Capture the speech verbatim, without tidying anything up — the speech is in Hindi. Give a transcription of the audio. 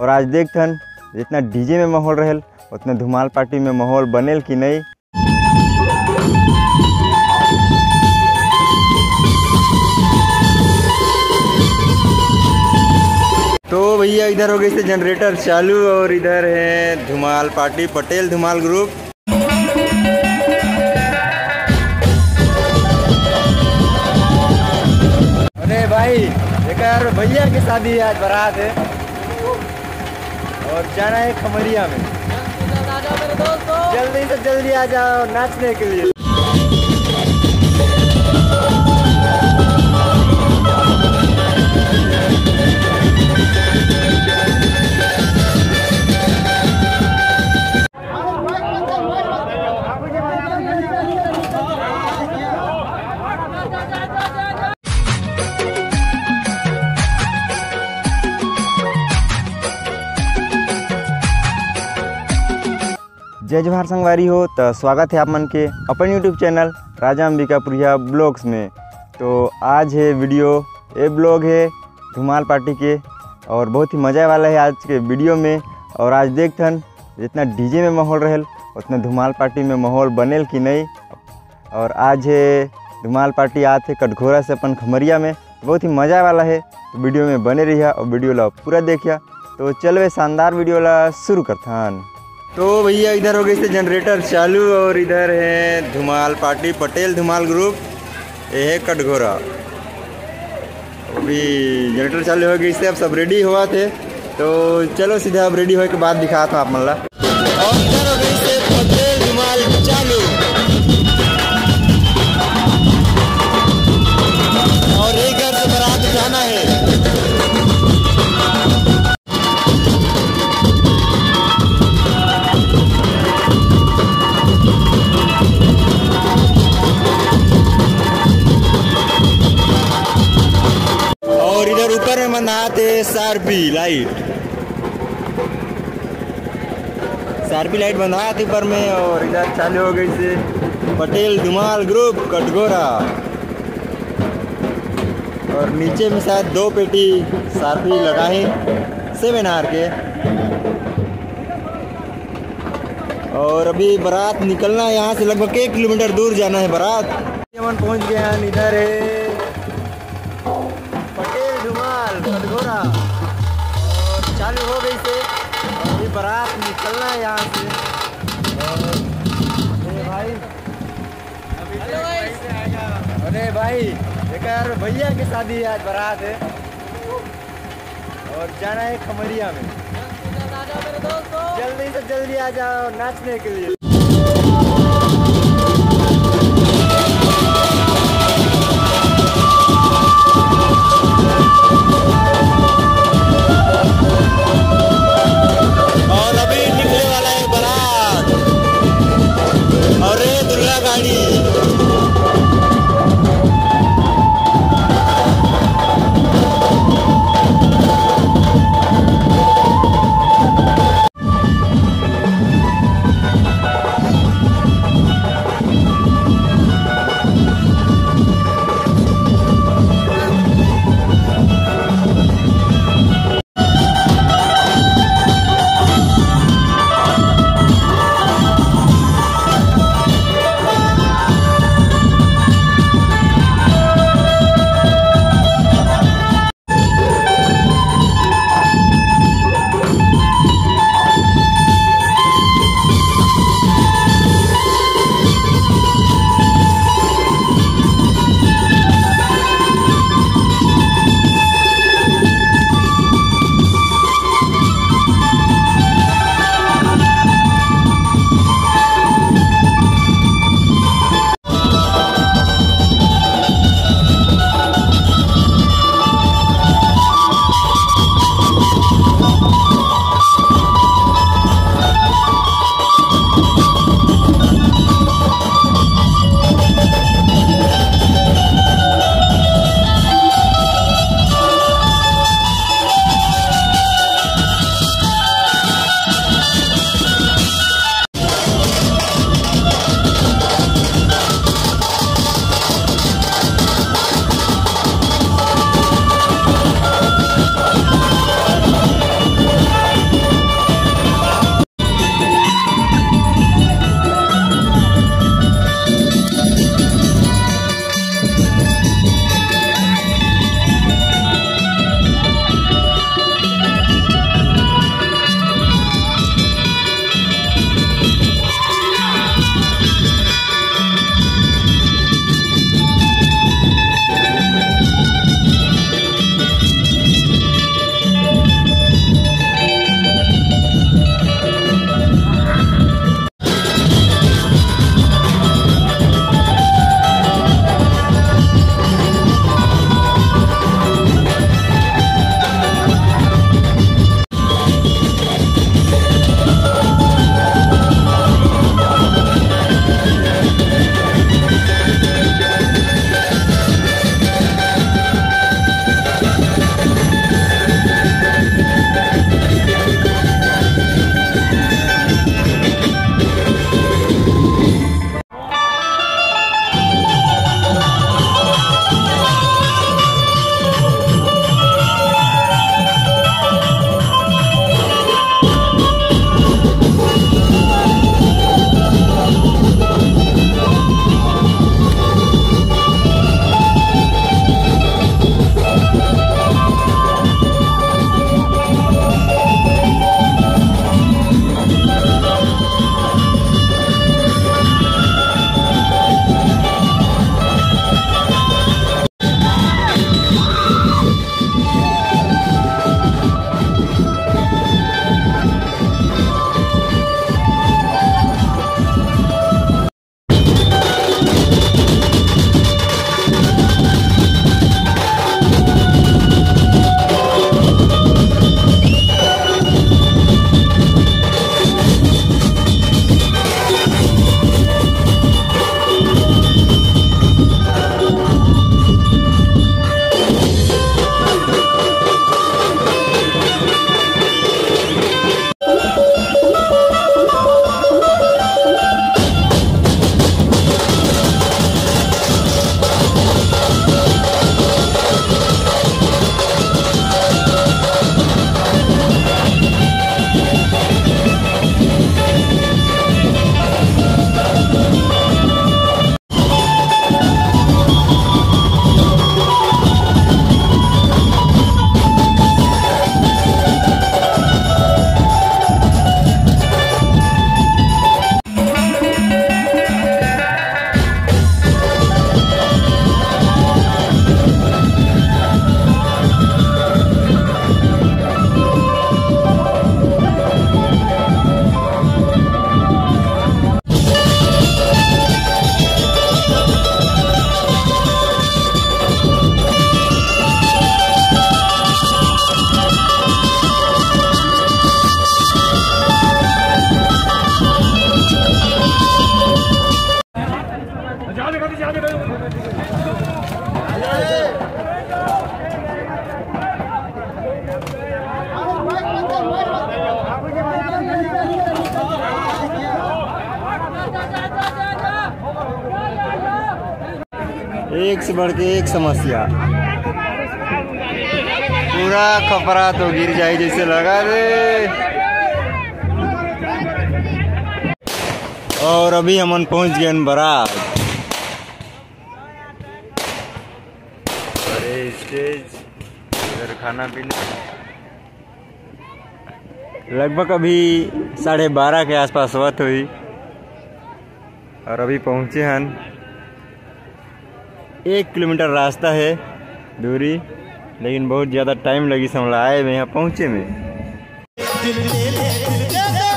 और आज देखथन जितना डीजे में माहौल रहेल उतना धुमाल पार्टी में माहौल बनेल कि नहीं। तो भैया इधर हो गई से जनरेटर चालू और इधर है धुमाल पार्टी, पटेल धुमाल ग्रुप। अरे भाई यार भैया की शादी है, आज बारात है और जाना है खमरिया में। जल्दी से जल्दी आ जाओ नाचने के लिए। जय जवाहर संगवारी हो, तो स्वागत है आप मन के अपन YouTube channel Raja Ambikapuriya blogs में। तो आज है वीडियो, ये ब्लॉग है धुमाल पार्टी के और बहुत ही मज़ा वाला है आज के वीडियो में। और आज देखथन जितना डीजे में माहौल रहेल उतना धुमाल पार्टी में माहौल बनेल कि नहीं। और आज है धुमाल पार्टी आते कटघोरा से अपन खमरिया में, बहुत ही मज़ा वाला है। तो वीडियो में बने रहिए और वीडियो ला पूरा देखिए। तो चलो शानदार वीडियो ला शुरू करथन। तो भैया इधर हो गई से जनरेटर चालू और इधर है धुमाल पार्टी, पटेल धुमाल ग्रुप। ये है कटघोरा। अभी जनरेटर चालू हो गई से अब सब रेडी हुआ थे, तो चलो सीधा अब रेडी होने के बाद दिखाता हूँ आप मन ला। और इधर हो गई से पटेल धुमाल चालू और एक घर से बारात जाना है। और इधर ऊपर में मनाते सारपी लाइट, सारपी लाइट बंधाते ऊपर में। और इधर चालू हो गई से पटेल धुमाल ग्रुप कटघोरा। और नीचे में शायद दो पेटी सारपी लगाए सेवन आर के। और अभी बारात निकलना है, यहाँ से लगभग एक किलोमीटर दूर जाना है बारात। हम पहुँच गए हैं, इधर है कटघोरा और चालू हो गई से अभी बारात निकलना है यहाँ से। अरे भाई अरे भाई यार भैया की शादी है, आज बारात है और जाना है खमरिया में। जल्दी से जल्दी आ जाओ नाचने के लिए। और अभी निकले वाला है बारात और ये दुल्हा गाड़ी। एक से बढ़ के एक समस्या, पूरा खपरा तो गिर जाए जैसे लगा रे। और अभी हमन पहुंच गए बरात। अरे स्टेज इधर खाना पीना, लगभग अभी साढ़े बारह के आसपास वक्त हुई और अभी पहुंचे हन। एक किलोमीटर रास्ता है दूरी, लेकिन बहुत ज़्यादा टाइम लगी समझ आए में यहाँ पहुँचे में।